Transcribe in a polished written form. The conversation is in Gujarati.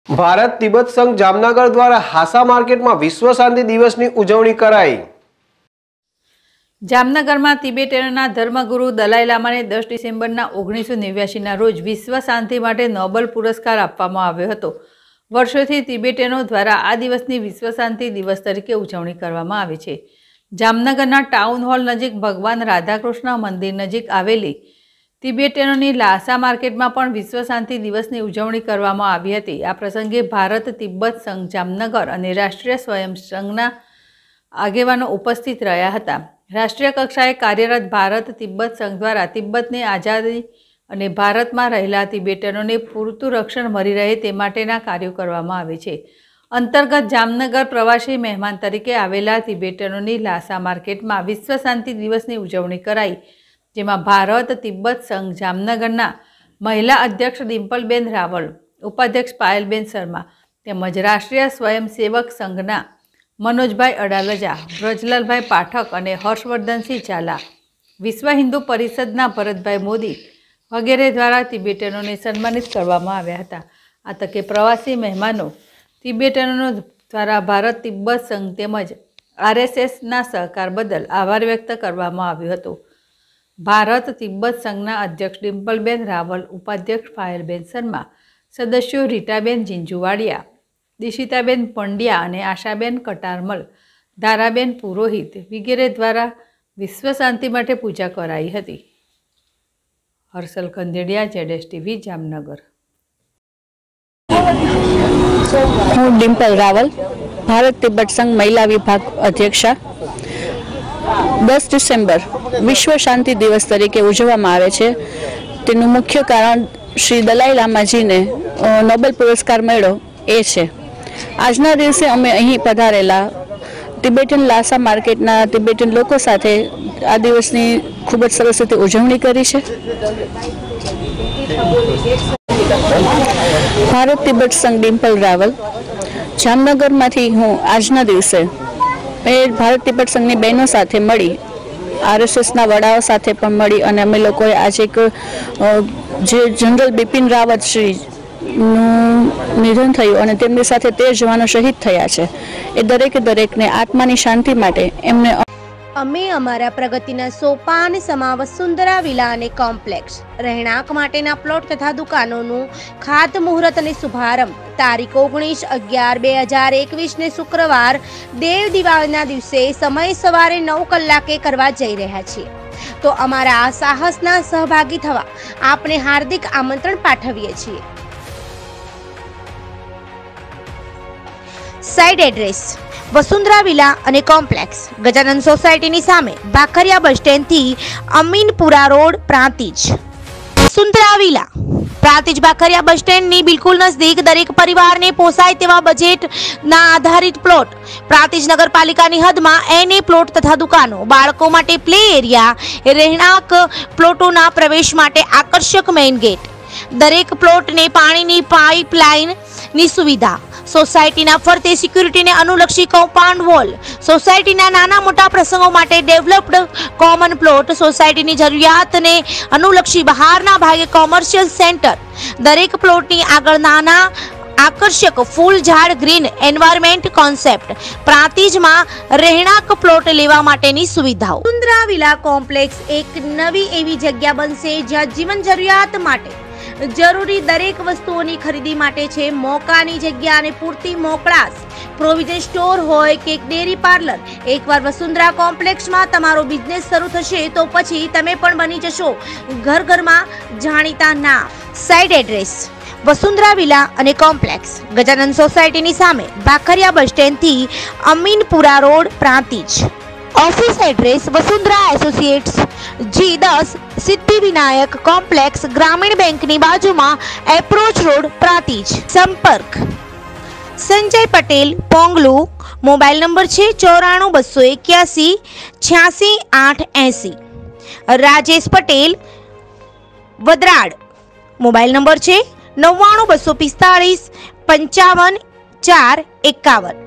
ભારત તિબેટ સંઘ જામનગર દ્વારા હાસા માર્કેટમાં વિશ્વ શાંતિ દિવસની ઉજવણી કરાઈ। જામનગરમાં તિબેટના ધર્મગુરુ દલાઈ લામાને 10 ડિસેમ્બરના 1989ના રોજ વિશ્વ શાંતિ માટે નોબેલ પુરસ્કાર આપવામાં આવ્યો હતો। વર્ષોથી તિબેટનો દ્વારા આ દિવસની વિશ્વ શાંતિ દિવસ તરીકે ઉજવણી કરવામાં આવે છે। જામનગરના ટાઉન હોલ નજીક ભગવાન રાધાકૃષ્ણ મંદિર નજીક આવેલી તિબેટનોની લાસા માર્કેટમાં પણ વિશ્વ શાંતિ દિવસની ઉજવણી કરવામાં આવી હતી। આ પ્રસંગે ભારત તિબ્બત સંઘ જામનગર અને રાષ્ટ્રીય સ્વયં સંઘના આગેવાનો ઉપસ્થિત રહ્યા હતા। રાષ્ટ્રીય કક્ષાએ કાર્યરત ભારત તિબ્બત સંઘ દ્વારા તિબ્બતની આઝાદી અને ભારતમાં રહેલા તિબેટનોને પૂરતું રક્ષણ મળી રહે તે માટેના કાર્યો કરવામાં આવે છે। અંતર્ગત જામનગર પ્રવાસી મહેમાન તરીકે આવેલા તિબેટનોની લાસા માર્કેટમાં વિશ્વ શાંતિ દિવસની ઉજવણી કરાઈ, જેમાં ભારત તિબ્બત સંઘ જામનગરના મહિલા અધ્યક્ષ ડિમ્પલબેન રાવલ, ઉપાધ્યક્ષ પાયલબેન શર્મા તેમજ રાષ્ટ્રીય સ્વયંસેવક સંઘના મનોજભાઈ અડાલજા, બ્રજલાલભાઈ પાઠક અને હર્ષવર્ધનસિંહ ઝાલા, વિશ્વ હિન્દુ પરિષદના ભરતભાઈ મોદી વગેરે દ્વારા તિબેટનોને સન્માનિત કરવામાં આવ્યા હતા। આ તકે પ્રવાસી મહેમાનો તિબેટનો દ્વારા ભારત તિબ્બત સંઘ તેમજ RSSના સહકાર બદલ આભાર વ્યક્ત કરવામાં આવ્યો હતો। ભારત તિબ્બત સંઘના અધ્યક્ષ ડિમ્પલબેન રાવલ, ઉપાધ્યક્ષ પાયલબેન શર્મા, સદસ્યો રીટાબેન જીંજુવાડિયા, દિશિતાબેન પંડ્યા અને આશાબેન કટારમલ, ધારાબેન પુરોહિત વગેરે દ્વારા વિશ્વ શાંતિ માટે પૂજા કરાઈ હતી। હર્ષલ ખંદેડિયા, ZSTV જામનગર। હું ડિમ્પલ રાવલ, ભારત તિબ્બત સંઘ મહિલા વિભાગ અધ્યક્ષા। 10 ડિસેમ્બર વિશ્વ શાંતિ દિવસ તરીકે ઉજવવામાં આવે છે। તેનું મુખ્ય કારણ શ્રી દલાઈ લામાજીને નોબેલ પુરસ્કાર મળ્યો એ છે। આજના દિવસે અમે અહીં પધારેલા તિબેટન લાસા માર્કેટના તિબેટન લોકો સાથે આ દિવસની ખૂબ જ સરસ રીતે ઉજવણી કરી છે। ભારત તિબેટ સંઘ ડિમ્પલ રાવલ, જામનગરમાંથી હું આજના દિવસે ભારત તિબેટ સંઘની બહેનો સાથે મળી, RSSના વડાઓ સાથે પણ મળી અને અમે લોકોએ આજે એક જે જનરલ બિપિન રાવત શ્રીનું નિધન થયું અને તેમની સાથે 13 જવાનો શહીદ થયા છે, એ દરેકને આત્માની શાંતિ માટે એમને અમે અમારા પ્રગતિના સોપાન સમા વસુંધરા વિલા અને કોમ્પ્લેક્સ રહેણાંક માટેના પ્લોટ તથા દુકાનોનું ખાતમુહૂર્ત અને શુભારંભ તારીખ 19/11/2021 ને શુક્રવાર દેવ દિવાળીના દિવસે સમય સવારે 9 કલાકે કરવા જઈ રહ્યા છીએ। તો અમારા આ સાહસના સહભાગી થવા આપને હાર્દિક આમંત્રણ પાઠવીએ છીએ। સાઇટ એડ્રેસ: વસુંધરા વિલા અને કોમ્પ્લેક્સ, ગજાનંદ સોસાયટીની સામે, ભાખરિયા બસ સ્ટેન્ડથી Aminpura road, Prantij. Vasundhara villa Prantij Bhakhariya bus સ્ટેન્ડની બિલકુલ નજદીક દરેક પરિવારને પોસાય તેવા બજેટના આધારિત પ્લોટ, પ્રાંતિજ નગરપાલિકાની હદમાં NA પ્લોટ તથા દુકાનો, બાળકો માટે પ્લે એરિયા, રહેણાંક પ્લોટોના પ્રવેશ માટે આકર્ષક મેઇન ગેટ, દરેક પ્લોટને પાણીની પાઇપલાઇનની સુવિધા, સોસાયટીના ફરતે સિક્યુરિટીને અનુલક્ષી કમ્પાઉન્ડ વોલ, સોસાયટીના નાના મોટા પ્રસંગો માટે ડેવલપ્ડ કોમન પ્લોટ, સોસાયટીની જરૂરિયાતને અનુલક્ષી બહારના ભાગે કોમર્શિયલ સેન્ટર, દરેક પ્લોટની આગળ નાના આકર્ષક ફૂલ ઝાડ ગ્રીન એન્વાયરમેન્ટ કોન્સેપ્ટ, પ્રાંતિજમાં રહેણાંક પ્લોટ લેવા માટેની સુવિધાઓ। વસુંધરા વિલા કોમ્પ્લેક્સ એક નવી એવી જગ્યા બનશે જ્યાં જીવન જરૂરિયાત માટે જરૂરી દરેક વસ્તુઓની ખરીદી માટે છે મોકાની જગ્યા અને પૂરતી મોકળાશ। પ્રોવિઝન સ્ટોર હોય કે ડેરી પાર્લર, એકવાર વસુંધરા કોમ્પ્લેક્સમાં તમારો બિઝનેસ શરૂ થશે તો પછી તમે પણ બની જશો ઘરમાં જાણીતા નામ। સાઇટ એડ્રેસ: વસુંધરા વિલા અને કોમ્પ્લેક્સ, ગજાનંદ સોસાયટીની સામે, ભાખરિયા બસ સ્ટેન્ડથી Aminpura road, Prantij. Office address: Vasundhara associates, G10, Siddhivinayak complex, ગ્રામીણ બેંકની બાજુમાં, એપ્રોચ રોડ, પ્રાંતિજ। સંપર્ક: સંજય પટેલ, પોંગલુ, મોબાઈલ નંબર છે 94 281 86 880, રાજેશ પટેલ, વદરાડ, મોબાઈલ નંબર છે 99 245 55 4 51।